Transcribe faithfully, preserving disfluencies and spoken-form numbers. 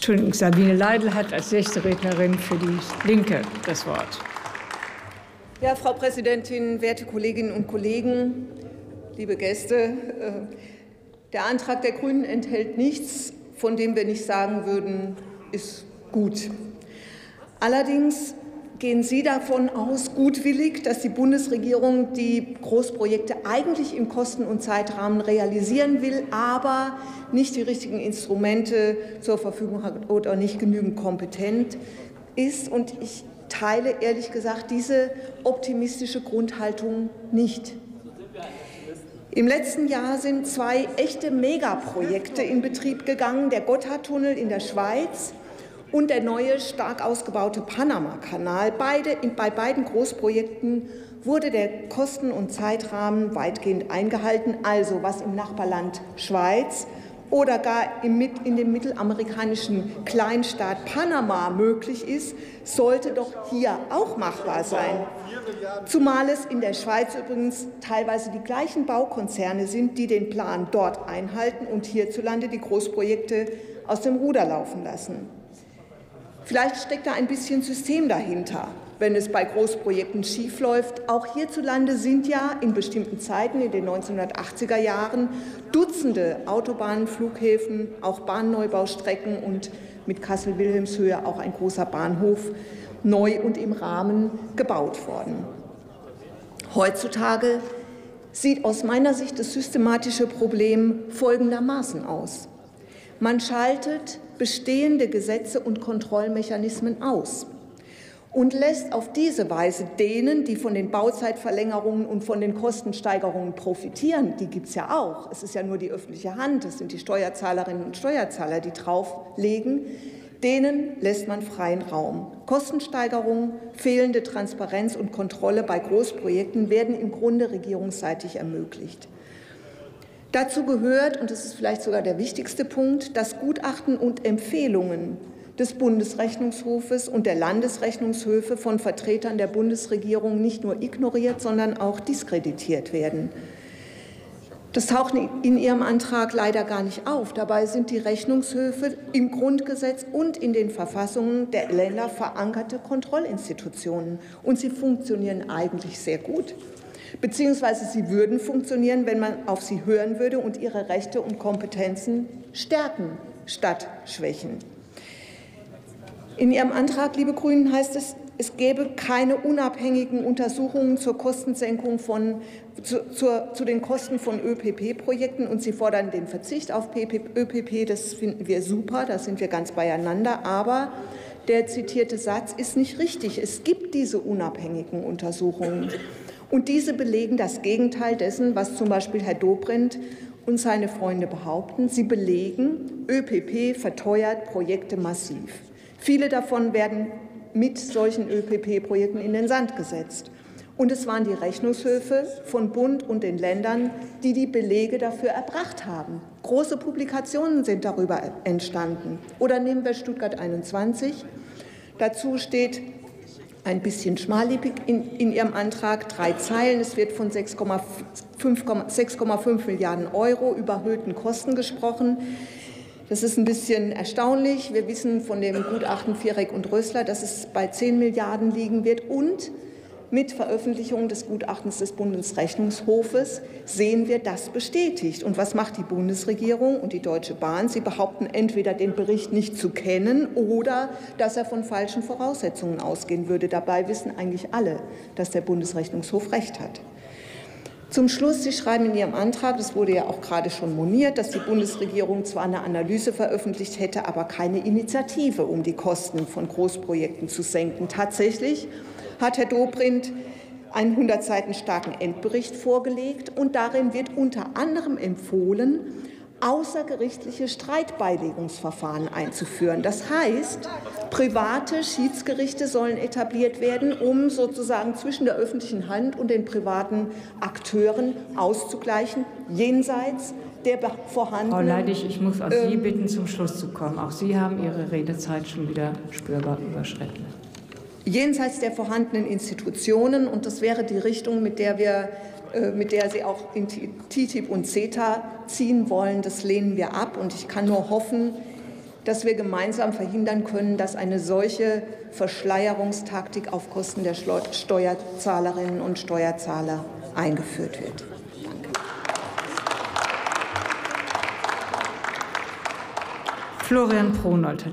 Entschuldigung, Sabine Leidl hat als nächste Rednerin für die Linke das Wort. Ja, Frau Präsidentin, werte Kolleginnen und Kollegen, liebe Gäste, der Antrag der Grünen enthält nichts, von dem wir nicht sagen würden, ist gut. Allerdings gehen Sie davon aus, gutwillig, dass die Bundesregierung die Großprojekte eigentlich im Kosten- und Zeitrahmen realisieren will, aber nicht die richtigen Instrumente zur Verfügung hat oder nicht genügend kompetent ist. Und ich teile ehrlich gesagt diese optimistische Grundhaltung nicht. Im letzten Jahr sind zwei echte Megaprojekte in Betrieb gegangen, der Gotthardtunnel in der Schweiz und der neue, stark ausgebaute Panama-Kanal. Beide, bei beiden Großprojekten wurde der Kosten- und Zeitrahmen weitgehend eingehalten. Also was im Nachbarland Schweiz oder gar in dem mittelamerikanischen Kleinstaat Panama möglich ist, sollte doch hier auch machbar sein. Zumal es in der Schweiz übrigens teilweise die gleichen Baukonzerne sind, die den Plan dort einhalten und hierzulande die Großprojekte aus dem Ruder laufen lassen. Vielleicht steckt da ein bisschen System dahinter, wenn es bei Großprojekten schiefläuft. Auch hierzulande sind ja in bestimmten Zeiten, in den neunzehnhundertachtziger Jahren, Dutzende Autobahnen, Flughäfen, auch Bahnneubau-Strecken und mit Kassel-Wilhelmshöhe auch ein großer Bahnhof neu und im Rahmen gebaut worden. Heutzutage sieht aus meiner Sicht das systematische Problem folgendermaßen aus. Man schaltet bestehende Gesetze und Kontrollmechanismen aus und lässt auf diese Weise denen, die von den Bauzeitverlängerungen und von den Kostensteigerungen profitieren, die gibt es ja auch, es ist ja nur die öffentliche Hand, es sind die Steuerzahlerinnen und Steuerzahler, die drauflegen, denen lässt man freien Raum. Kostensteigerungen, fehlende Transparenz und Kontrolle bei Großprojekten werden im Grunde regierungsseitig ermöglicht. Dazu gehört, und das ist vielleicht sogar der wichtigste Punkt, dass Gutachten und Empfehlungen des Bundesrechnungshofes und der Landesrechnungshöfe von Vertretern der Bundesregierung nicht nur ignoriert, sondern auch diskreditiert werden. Das taucht in Ihrem Antrag leider gar nicht auf. Dabei sind die Rechnungshöfe im Grundgesetz und in den Verfassungen der Länder verankerte Kontrollinstitutionen. Und sie funktionieren eigentlich sehr gut. Beziehungsweise sie würden funktionieren, wenn man auf sie hören würde und ihre Rechte und Kompetenzen stärken statt schwächen. In Ihrem Antrag, liebe Grünen, heißt es, es gäbe keine unabhängigen Untersuchungen zur Kostensenkung von, zu, zur, zu den Kosten von Ö P P-Projekten und Sie fordern den Verzicht auf Ö P P. Das finden wir super, da sind wir ganz beieinander. Aber der zitierte Satz ist nicht richtig. Es gibt diese unabhängigen Untersuchungen. Und diese belegen das Gegenteil dessen, was zum Beispiel Herr Dobrindt und seine Freunde behaupten. Sie belegen, Ö P P verteuert Projekte massiv. Viele davon werden mit solchen Ö P P-Projekten in den Sand gesetzt. Und es waren die Rechnungshöfe von Bund und den Ländern, die die Belege dafür erbracht haben. Große Publikationen sind darüber entstanden. Oder nehmen wir Stuttgart einundzwanzig. Dazu steht ein bisschen schmallippig in, in Ihrem Antrag, drei Zeilen. Es wird von sechs Komma fünf Milliarden Euro überhöhten Kosten gesprochen. Das ist ein bisschen erstaunlich. Wir wissen von dem Gutachten Viereck und Rössler, dass es bei zehn Milliarden liegen wird. Und mit Veröffentlichung des Gutachtens des Bundesrechnungshofes sehen wir das bestätigt. Und was macht die Bundesregierung und die Deutsche Bahn? Sie behaupten entweder, den Bericht nicht zu kennen oder dass er von falschen Voraussetzungen ausgehen würde. Dabei wissen eigentlich alle, dass der Bundesrechnungshof recht hat. Zum Schluss, Sie schreiben in Ihrem Antrag, das wurde ja auch gerade schon moniert, dass die Bundesregierung zwar eine Analyse veröffentlicht hätte, aber keine Initiative, um die Kosten von Großprojekten zu senken. Tatsächlich hat Herr Dobrindt einen hundert Seiten starken Endbericht vorgelegt und darin wird unter anderem empfohlen, außergerichtliche Streitbeilegungsverfahren einzuführen. Das heißt, private Schiedsgerichte sollen etabliert werden, um sozusagen zwischen der öffentlichen Hand und den privaten Akteuren auszugleichen, jenseits der vorhandenen... Frau Leidig, ich muss auch Sie bitten, zum Schluss zu kommen. Auch Sie haben Ihre Redezeit schon wieder spürbar überschritten. Jenseits der vorhandenen Institutionen, und das wäre die Richtung, mit der wir mit der Sie auch in T T I P und CETA ziehen wollen, das lehnen wir ab. Und ich kann nur hoffen, dass wir gemeinsam verhindern können, dass eine solche Verschleierungstaktik auf Kosten der Steuerzahlerinnen und Steuerzahler eingeführt wird. Danke. Florian Pronold.